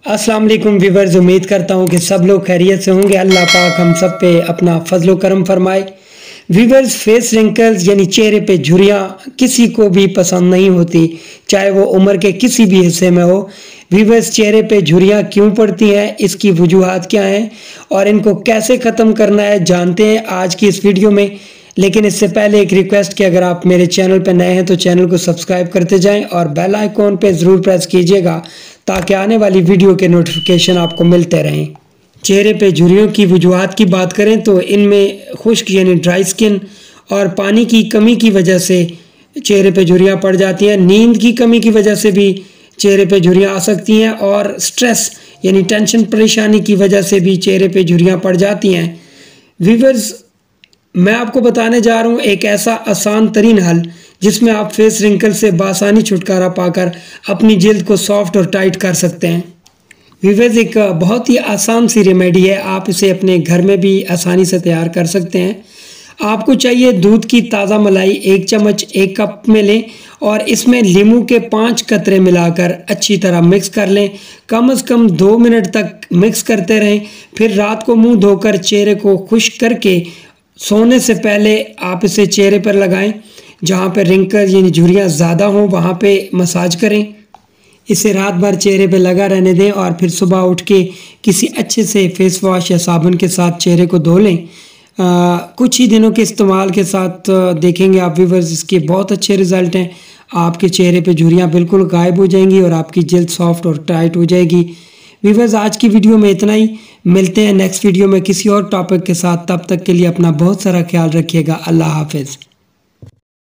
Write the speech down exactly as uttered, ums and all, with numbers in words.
अस्सलाम वालेकुम व्यूवर्स, उम्मीद करता हूँ कि सब लोग खैरियत से होंगे। अल्लाह पाक हम सब पे अपना फजलो करम फरमाए। व्यूवर्स, फेस रिंकल्स यानी चेहरे पे झुर्रियाँ किसी को भी पसंद नहीं होती, चाहे वो उम्र के किसी भी हिस्से में हो। व्यूवर्स, चेहरे पे झुर्रियाँ क्यों पड़ती हैं, इसकी वजूहात क्या हैं और इनको कैसे ख़त्म करना है, जानते हैं आज की इस वीडियो में। लेकिन इससे पहले एक रिक्वेस्ट कि अगर आप मेरे चैनल पर नए हैं तो चैनल को सब्सक्राइब करते जाएं और बेल आइकॉन पे ज़रूर प्रेस कीजिएगा ताकि आने वाली वीडियो के नोटिफिकेशन आपको मिलते रहें। चेहरे पे झुर्रियों की वजूहात की बात करें तो इनमें खुश्क यानी ड्राई स्किन और पानी की कमी की वजह से चेहरे पे झुर्रियाँ पड़ जाती हैं। नींद की कमी की वजह से भी चेहरे पे झुर्रियाँ आ सकती हैं और स्ट्रेस यानी टेंशन परेशानी की वजह से भी चेहरे पे झुर्रियाँ पड़ जाती हैं। व्यूवर्स, मैं आपको बताने जा रहा हूँ एक ऐसा आसान तरीन हल जिसमें आप फेस रिंकल से बासानी छुटकारा पाकर अपनी जल्द को सॉफ्ट और टाइट कर सकते हैं। व्यूवर्स, एक बहुत ही आसान सी रेमेडी है, आप इसे अपने घर में भी आसानी से तैयार कर सकते हैं। आपको चाहिए दूध की ताज़ा मलाई एक चम्मच एक कप में लें और इसमें नींबू के पाँच कतरे मिलाकर अच्छी तरह मिक्स कर लें। कम से कम दो मिनट तक मिक्स करते रहें। फिर रात को मुंह धोकर चेहरे को खुश्क करके सोने से पहले आप इसे चेहरे पर लगाएं। जहाँ पर रिंकल यानी झुर्रियाँ ज़्यादा हों वहाँ पे मसाज करें। इसे रात भर चेहरे पे लगा रहने दें और फिर सुबह उठ के किसी अच्छे से फेस वॉश या साबुन के साथ चेहरे को धो लें। आ, कुछ ही दिनों के इस्तेमाल के साथ देखेंगे आप व्यूवर्स, इसके बहुत अच्छे रिज़ल्ट हैं। आपके चेहरे पे झुर्रियाँ बिल्कुल गायब हो जाएंगी और आपकी जल्द सॉफ्ट और टाइट हो जाएगी। व्यूवर्स, आज की वीडियो में इतना ही। मिलते हैं नेक्स्ट वीडियो में किसी और टॉपिक के साथ। तब तक के लिए अपना बहुत सारा ख्याल रखिएगा। अल्लाह हाफिज़।